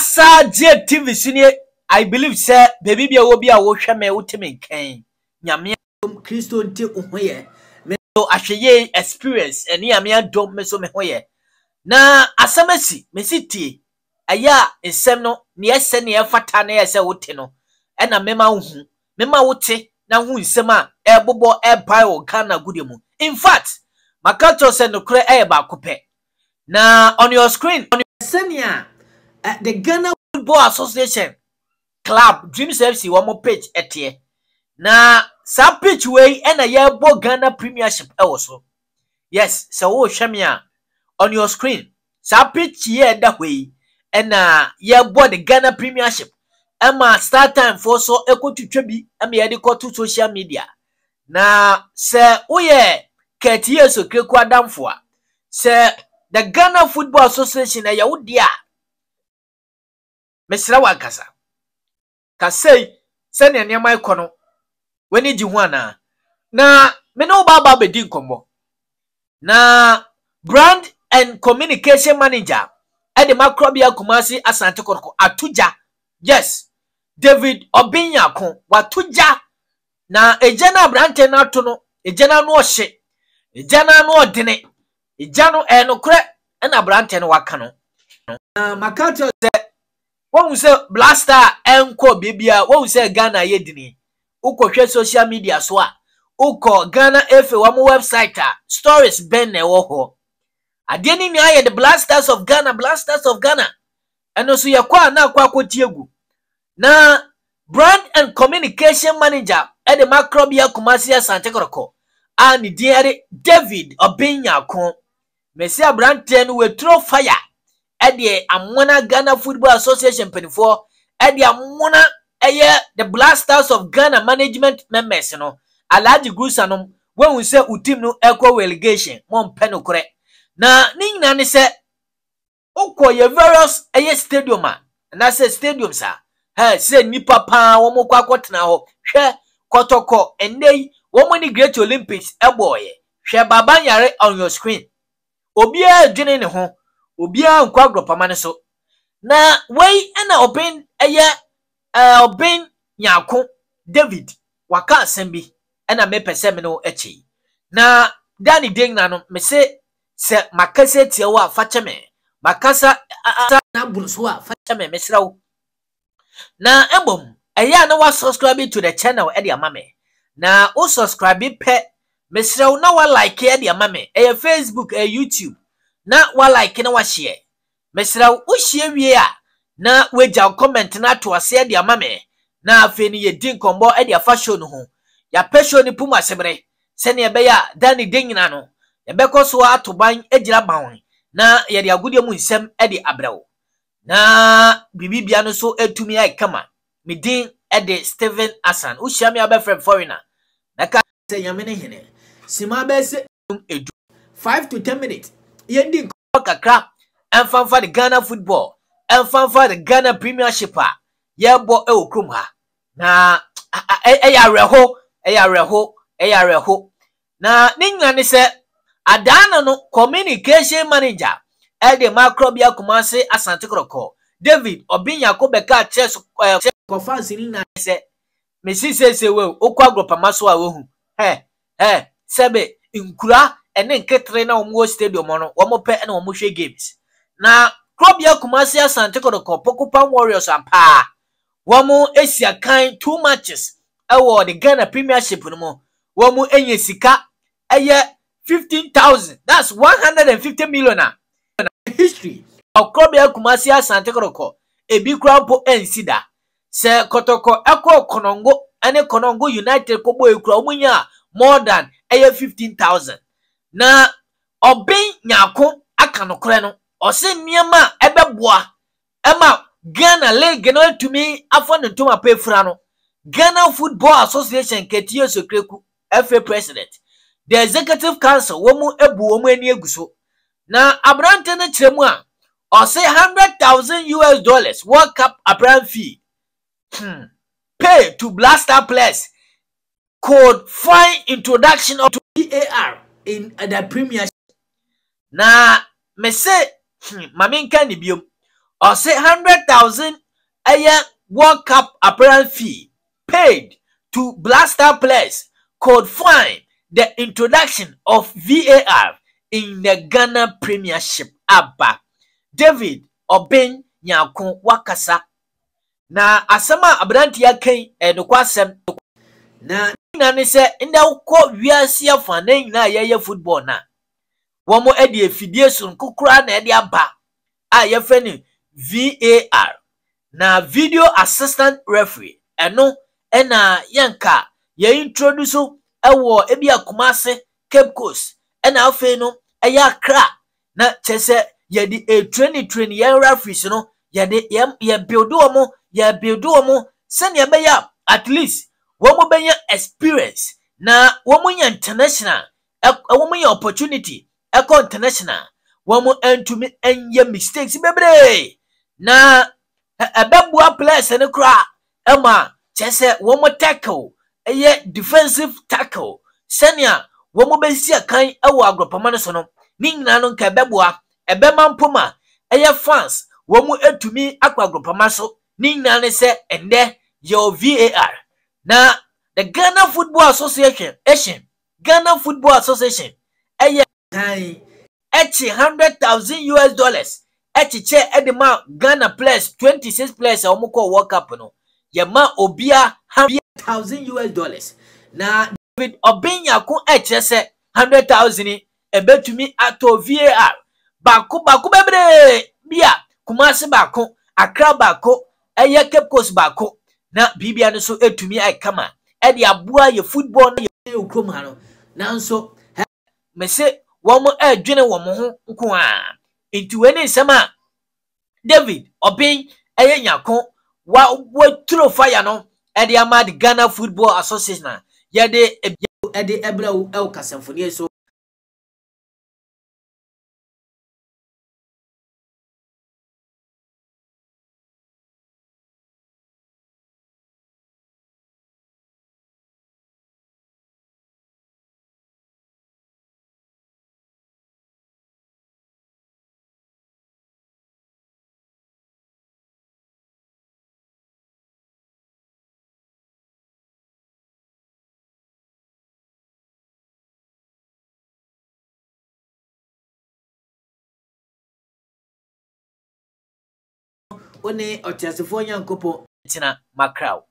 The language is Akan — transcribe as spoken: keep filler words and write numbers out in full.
asa J T V sini I believe say baby bia wo bia wo hwe me utimi kan nyame Kristo nti uhoye me so ahweye experience eni ame adom me so me hoye na asamasi me sitie aya ensem no ne ese ne efata na ese wote no e na mema hu mema wote na hu nsem a ebobo e bai o Ghana gudemu. In fact makato se no kre e ba kope na on your screen on your senior uh, the Ghana Football Association Club Dreams F C one more page etie na sa page way e na ye bo Ghana Premiership e wo so. Yes, so wo hweme a on your screen sa page ye da hwe e na ye bo the Ghana Premiership ema start time for so ekotutwa bi ema ye de ko to social media na se uye ketiye so kreku adamfo a se the Ghana Football Association e ya wodia mesra wakasa kasei se ne nneema ikono weni ji hu ana na me no baba be di nkombo na brand and communication manager e de Makrobia Kumasi Asante Kotoko atuja. Yes, David Obinyako watuja na ejana brante na to no ejana no ohye ejana no odene ejano enokre na brante no waka no na makato se won se blaster enko bibia won se Ghana yedini ukohwe social media so a uko Ghana F A wamo website a stories ben na wo ho ade ni aye the Blasters of Ghana Blasters of Ghana eno so yakwa na akwa akotiegu na brand and communication manager at the Makrobia Kumasi Asante Kotoko and dear David Obinyako Messia Branten will throw fire at the Amwana Ghana Football Association twenty-four at the Amwana aye the Blasters of Ghana management members no alaji grusanum when we say utim no equal relegation mon penokore na nina ni se ukwo ye various aye stadium a na say stadium sa ha say nipa pa wo mo kwa kwotena ho hwe Kotoko endei wo mo ni Great Olympics eboye hwe baba yare on your screen obi a dwene ne ho obi a nkwa agropama ne so na wei na open aye eh oben nyako David waka asembi na me pese me no echi na Danny Dengna no me se se makase tie wo afache me makasa na buruso afache me mesrawo na ebom eya na wa subscribe to the channel e dia mame na o subscribe pe mesrawo na wa like e dia mame e Facebook e YouTube na wa like na wa share mesrawo o share wie a na weja comment na to ase e dia mame na afi ni ye din kombo e dia fashion ho ya pesho ni puma sebre se ne be ya Danny Dengna no ye be koso atoban egira ban na ye dia agudie mu nsem e di abrawo na bibibia no so etumi ai kama me din e de Steven Asan u hia me abefrem foreigner na ka se nyame ne hene sima be se edu five to ten minutes ye din kakra enfanfa the Ghana football enfanfa the Ghana Premiership a ye bo e okrum ha na e ya reho e ya reho e ya reho na ninga ni se adana no communication manager e de Makrobia Kumasi Asante Kotoko David Obinyako beka chess ko fans ni na se mesi sese we okwa agropama so a wehu he he sebe nkura ene nketre na omo stadium no omo pe na omo hwe games na Krobia Kumasi Asante Kotoko Pokupan Warriors apa womo esia kan two matches ewo the Ghana Premiership no mo womo enye sika eye fifteen thousand that's one hundred fifty million a history of Krobia Kumasi Asante Kotoko ebi krampo ensida se Kotoko eko Konongo ene Konongo United ko boy kura omunya more than eye fifteen thousand na oben nyako aka no kore no ose niema ebeboa ema Ghana League no to me afon ntoma pefra no Ghana Football Association ketiyo sokreku F A president the executive council womu ebu womu eni eguso na abrante ne kiremu a ose one hundred thousand U S dollars World Cup apron fee hmm. pay to Blaster players could find introduction of G A R in uh, the Premiership na me say hmm, maminka ni biom or say one hundred thousand a World Cup apparent fee paid to Black Star players could fine the introduction of V A R in the Ghana Premiership. Abba David Obin Nyako Wakasa. Na asama abranti ya ken enukwasem na na ne se nda ukọ wiase afa na nyina ye football na womo e de afidie so nkokura na e de aba a ye fe ni V A R na video assistant referee eno e na yanka ye introduce ewo ebi akumase Cape Coast e na afa no e ya Accra na chese ye di a training training ye referees no ye de ye build omo ye build omo senya be ya at least womo benya experience na womo nya international womo nya opportunity eko international womo entumi enye mistakes bebre na ebebua players ne kra ema chese womo tackle eye defensive tackle senya womo be si akan ewo agropama no so no ni nyina no nka ebebua ebema mpoma eye fans womo etumi akwa agropama so ni nyina ne se ende your V A R na the Ghana Football Association Asian Ghana Football Association eye kan echi one hundred thousand U S dollars echi che edema Ghana players twenty-six players a omukọ World Cup no ye ma obia one hundred thousand U S dollars na David Obinyako eche se one hundred thousand ebetumi ato V A R bako bako bebre bia Kumasi bako Accra bako eye Cape Coast bako na bibia no so etumi ai kama e de aboa ye football na ye okrom ha no nanso me se womo adwene womo ho nko a enti weni nsema David Obin eye nyako wa wa tro fire no e de ama the Ghana Football Association ye de e de ebra e o kasamfoni so one otiasefo nyankopo tina makraw